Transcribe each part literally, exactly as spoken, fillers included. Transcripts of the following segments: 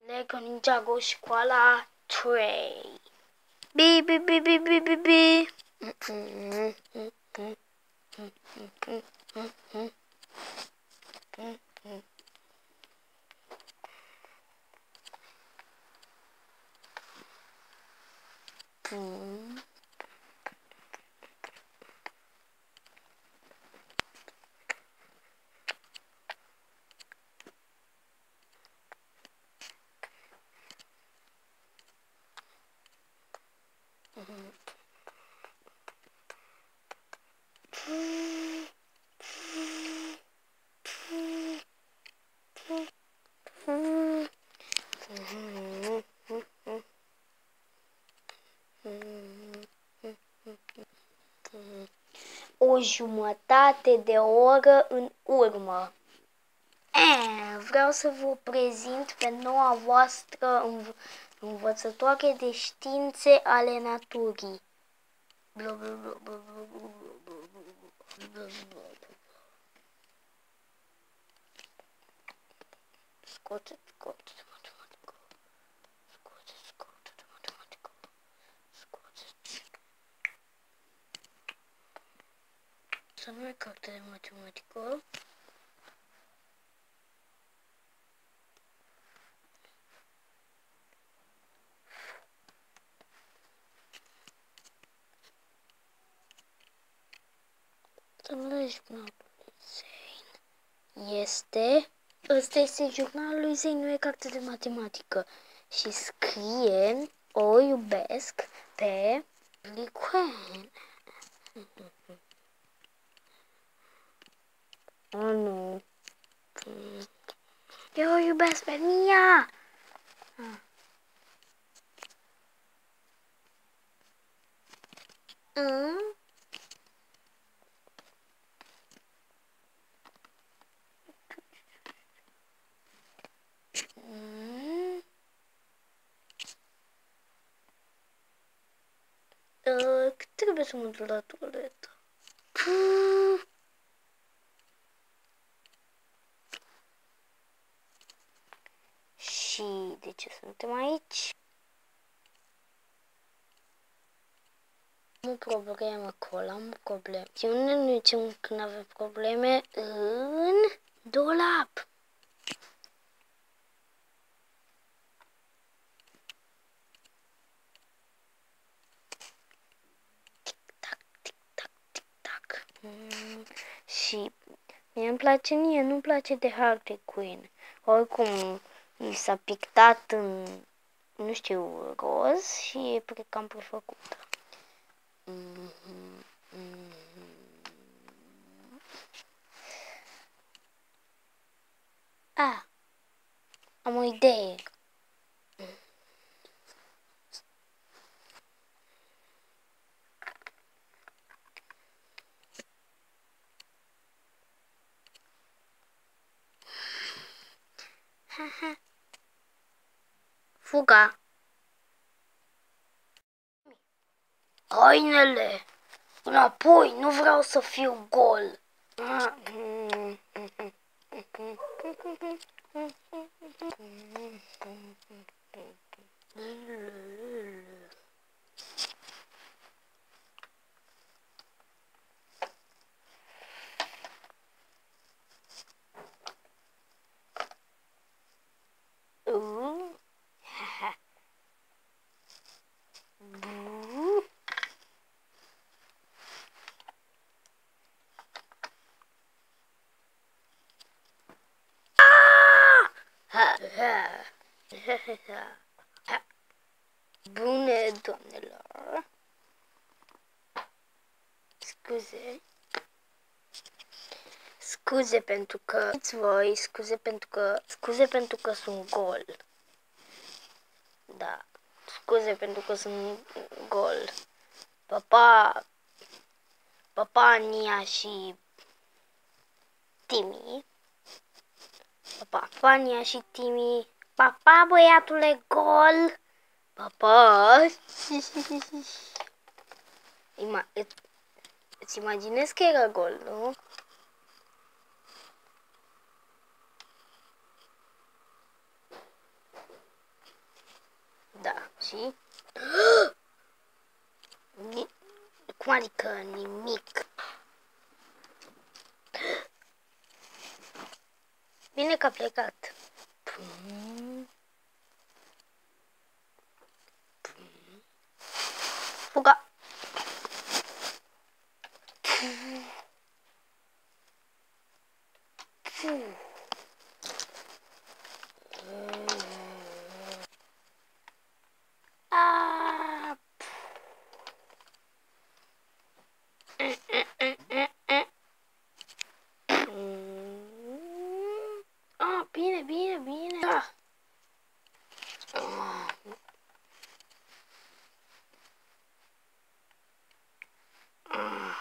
Lego Ninjago școala trei. Bi, bi, bi, bi, bi, bi, bi. O jumătate de oră în urmă. E, vreau să vă prezint pe noua voastră înv învățătoare de științe ale naturii. Scoate, scoate de matematică. Scoate, scoate de matematică. Scoate. Să nu e carte de matematică. Să nu le jurnalul lui Zein. Este... Ăsta este jurnalul lui Zein, nu e carte de matematică. Și scrie, o iubesc pe Licuen. Oh, nu. Eu o iubesc pe Mia. Mm? Mm? Uh, trebuie să mă duc la toaletă. Puh. Și de ce suntem aici? Am o problemă acolo, am o problemă. Și unde nu zicem când avem probleme? În dulap. Tic-tac, tic-tac, tic-tac. Mm. Și mie îmi place, mie nu-mi place de Harley Quinn. Oricum, mi s-a pictat în, nu știu, roz și e pre cam prefăcută. Mm-hmm. Mm-hmm. Ah, am o idee. Fuga. Hainele, înapoi, nu vreau să fiu gol. Bună, doamnelor. Scuze. Scuze pentru că voi, scuze pentru că scuze pentru că sunt gol. Da. Scuze pentru că sunt gol. Papa Papa Nia și Timi. Papa Fania și Timi. Papa, băiatule, gol! Papa! Ima îți imaginezi că era gol, nu? și... Cum adică nimic? Bine că a plecat. Fuga. Ah. Ah, bine, bine, bine. Ah. Ah. Ah.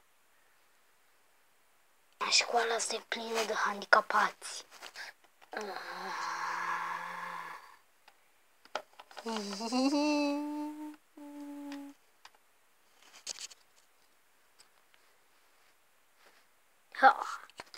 Școala asta e plină de handicapați. Ah. Ha.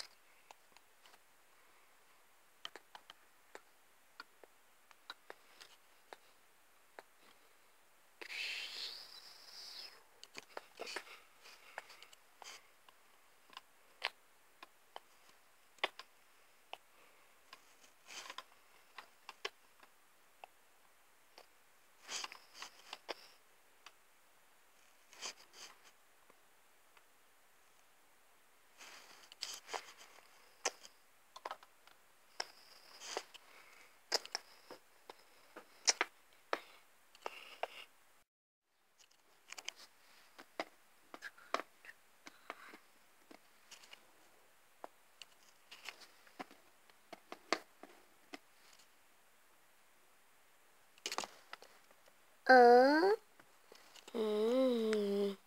Uh, mm.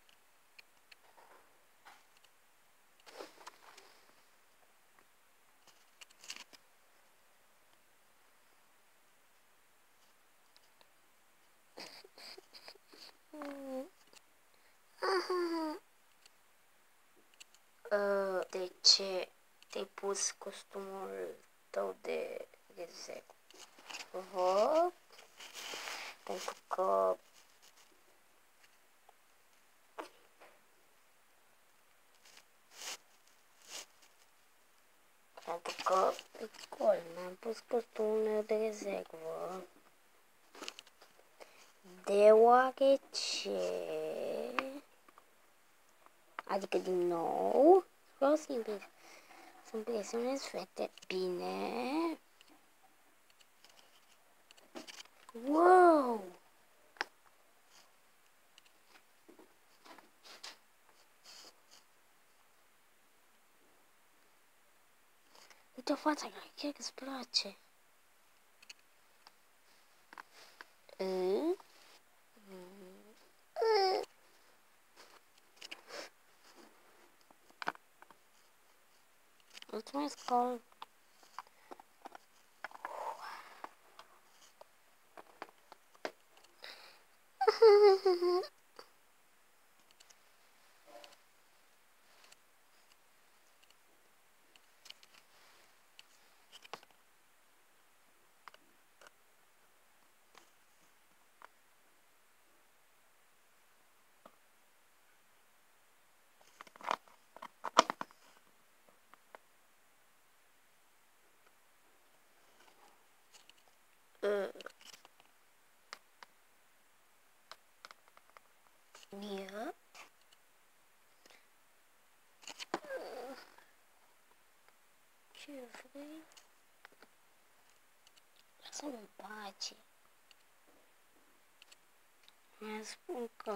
Uh, de ce te-ai pus costumul tău de rezervă? Pentru că pentru că gol, mi-am pus costumul meu de rezervă deoarece, adică din nou, vreau să impresionez fete. Bine. Wow! Uite fața, chiar că-ți place. Mm? Mm. Mulțumesc, Paul. Mm. Mie? Ce vrei? Lasă-mă în pace. Mi-a spun că...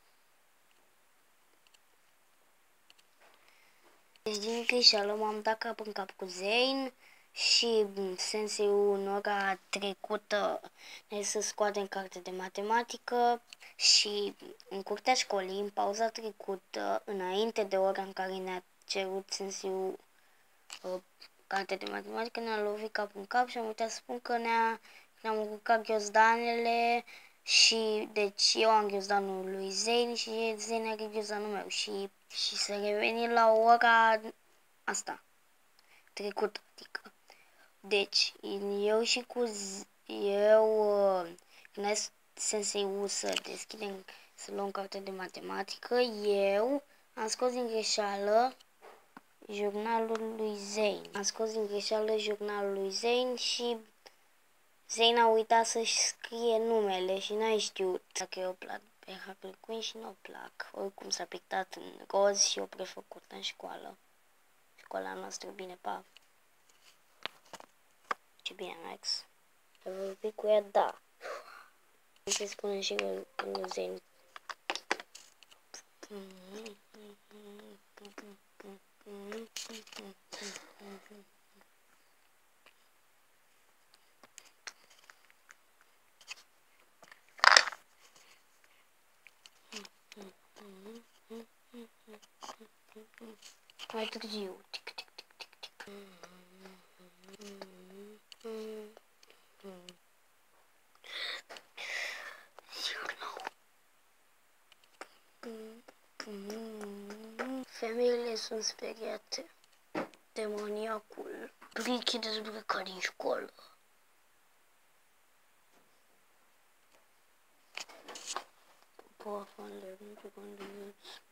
Deci din greșeală m-am dat cap în cap cu Zane și senseiul în ora trecută ne să scoatem carte de matematică și în curtea școlii, în pauza trecută, înainte de ora în care ne-a cerut senseiul uh, carte de matematică, ne-a lovit cap în cap și am uitat să spun că ne-a, ne-am urcat ghiozdanele și deci eu am ghiozdanul lui Zane și Zane are ghiozdanul meu și, și să revenim la ora asta, trecut, adică. Deci, eu și cu z eu, când ai Sensei U să deschidem, să luăm carte de matematică. Eu am scos din greșeală jurnalul lui Zain. Am scos din greșeală jurnalul lui Zain și Zain a uitat să-și scrie numele și n-ai știut dacă eu plac pe Harley Quinn și nu o plac. Oricum s-a pictat în roz și o prefăcut în școală. Școala noastră, bine, pa! Ce bine, Max! Ai vorbit cu ea? Da! Se spune și lui Zain. Mai târziu. Tic, tic, tic, tic, tic. Femeile sunt speriate de maniacul Bricky dezbrăcat din școală. Poa, fan, nu știu când